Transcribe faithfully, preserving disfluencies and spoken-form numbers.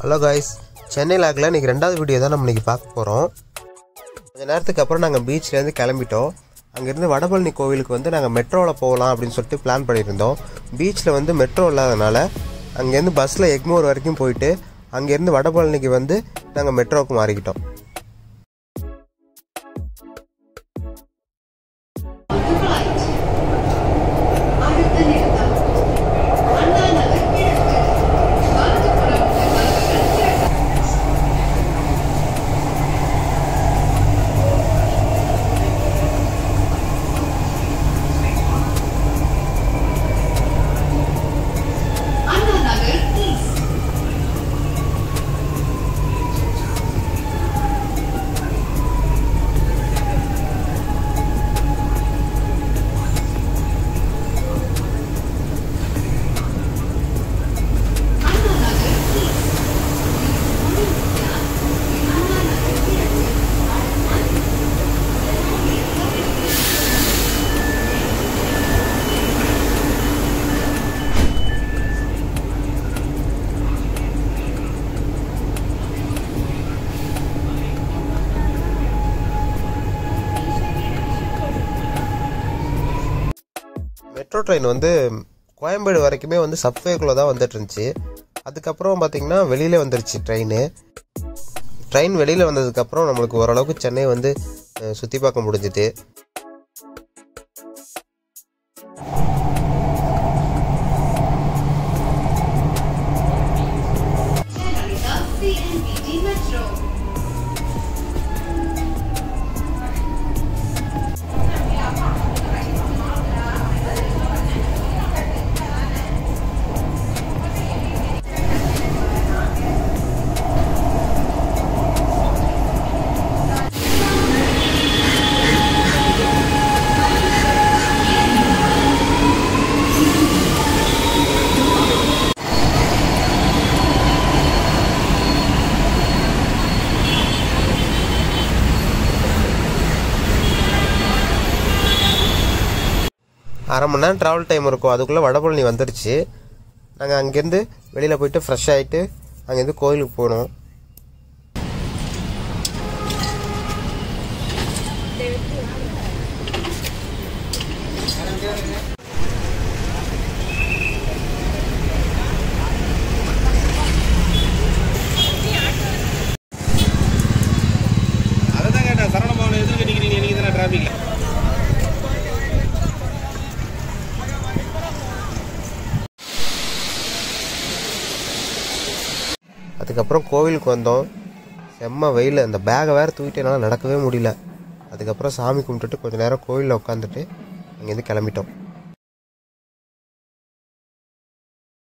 Hello guys, Chennai லாகில் இன்றைக்கி ரெண்டாவது video தான் நம்ம இன்றைக்கி பார்க்க போகிறோம். கொஞ்சம் நேரத்துக்கு அப்புறம் நாங்கள் பீச்லேருந்து கிளம்பிட்டோம். அங்கேருந்து வடபழனி கோவிலுக்கு வந்து நாங்கள் மெட்ரோவில் போகலாம் அப்படின்னு சொல்லிட்டு பிளான் பண்ணியிருந்தோம். பீச்சில் வந்து மெட்ரோ இல்லாதனால அங்கேருந்து பஸ்ஸில் எக்மோர் வரைக்கும் போயிட்டு அங்கேருந்து வடபழனிக்கு வந்து நாங்கள் மெட்ரோவுக்கு மாறிக்கிட்டோம். மெட்ரோ ட்ரெயின் வந்து கோயம்பேடு வரைக்குமே வந்து சப்வேக்குள்ளே தான் வந்துட்டு இருந்துச்சு. அதுக்கப்புறம் பார்த்திங்கன்னா வெளியிலே வந்துருச்சு ட்ரெயின். ட்ரெயின் வெளியில் வந்ததுக்கப்புறம் நம்மளுக்கு ஓரளவுக்கு சென்னை வந்து சுற்றி பார்க்க முடிஞ்சுது. அரை மணி நேரம் ட்ராவல் டைம் இருக்கும். அதுக்குள்ளே வடபழனி வந்துருச்சு. நாங்கள் அங்கேருந்து வெளியில் போயிட்டு ஃப்ரெஷ் ஆகிட்டு அங்கேருந்து கோயிலுக்கு போனோம். அதான் கேட்டேன், சரவண பவன் எதிர்க்க நிற்கிறீங்க, நீங்கள் தானே டிராஃபிக்கில். அதுக்கப்புறம் கோவிலுக்கு வந்தோம். செம்ம வெயில். அந்த பேகை வேறு தூக்கிட்டு என்னால் நடக்கவே முடியல. அதுக்கப்புறம் சாமி கும்பிட்டுட்டு கொஞ்சம் நேரம் கோவிலில் உட்காந்துட்டு அங்கேருந்து கிளம்பிட்டோம்.